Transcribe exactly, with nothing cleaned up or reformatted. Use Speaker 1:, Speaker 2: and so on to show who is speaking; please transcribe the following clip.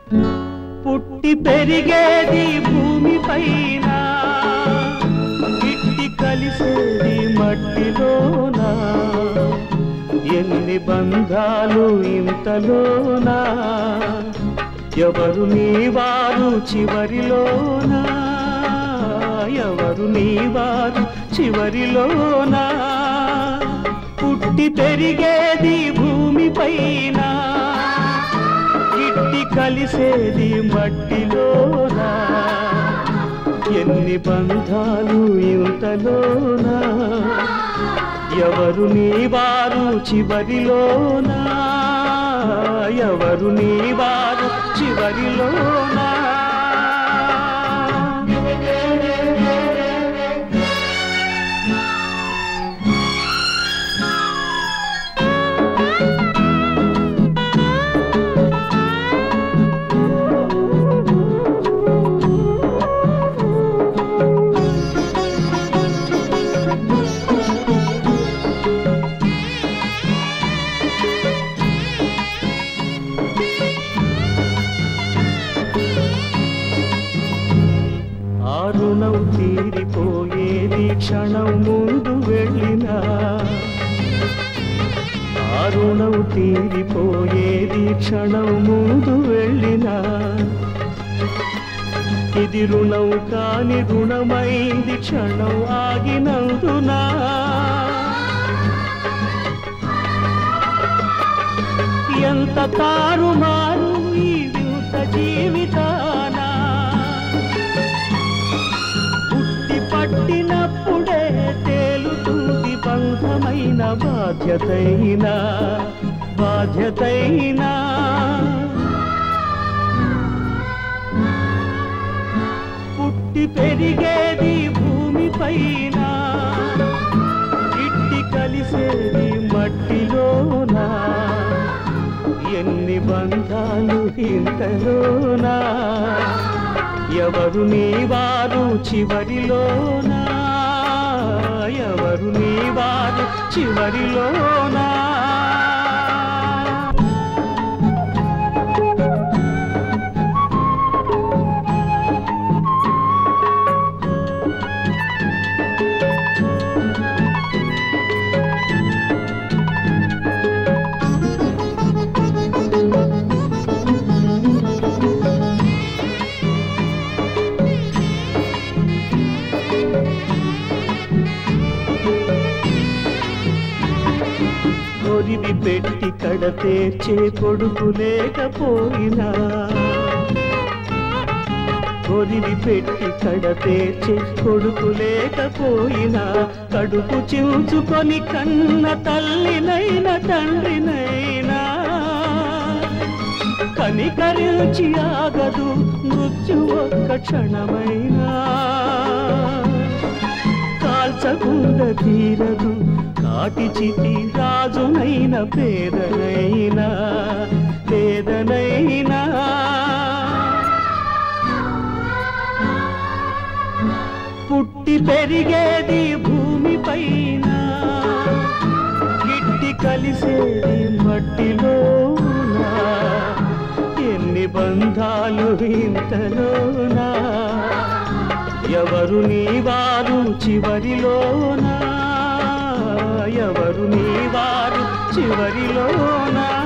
Speaker 1: పుట్టి పెరిగేది భూమిపైన, ఇట్టి కలిసేది మట్టిలోనా, ఎన్ని బంధాలు ఇంతలోనా, ఎవరు నీవారు చివరిలోనా, ఎవరు నీవారు చివరిలోనా. పుట్టి పెరిగేది భూమిపైన, ఇట్టి కలిసేది మట్టిలోనా, ఎన్ని బంధాలు ఇంతలోనా, ఎవరు నీవారు చివరిలోనా, ఎవరు నీవారు చివరిలోనా. రుణం తీరిపోయేది క్షణం ముందు వెళ్ళినా, ఆ రుణం తీరిపోయేది క్షణం ముందు వెళ్ళినా, ఇది రుణం కాని రుణమైంది క్షణం ఆగినందునా. ఎంత తారుమారు ఈ వింత జీవితానా, పట్టినప్పుడే తేలుతుంది బంధమైన బాధ్యతైనా బాధ్యతైనా. పుట్టి పెరిగేది భూమిపైన, ఇట్టి కలిసేది మట్టిలోనా, ఎన్ని బంధాలు ఇంతలోనా, ఎవరు నీవారు చివరిలోనా, ఎవరు నీవారు చివరిలోనా. కొరివి పెట్టి కడ తీర్చే కొడుకు లేకపోయినా, కొరివి పెట్టి కడ తీర్చే కొడుకు లేకపోయినా, కడుపు చించుకొని కన్న తల్లినైనా తండ్రినైనా, కనికరించి ఆగదు మృత్యు ఒక్క క్షణమైనా, కాల్చకుండా తీరదు కాటి చితి రాజునైన పేదనైనా పేదనైనా. పుట్టి పెరిగేది భూమిపైన, గిట్టి కలిసేది మట్టిలోనా, ఎన్ని బంధాలు ఇంతలోనా, ఎవరు నీవారు చివరిలోనా, ఎవరు నీవారు చివరిలోనా.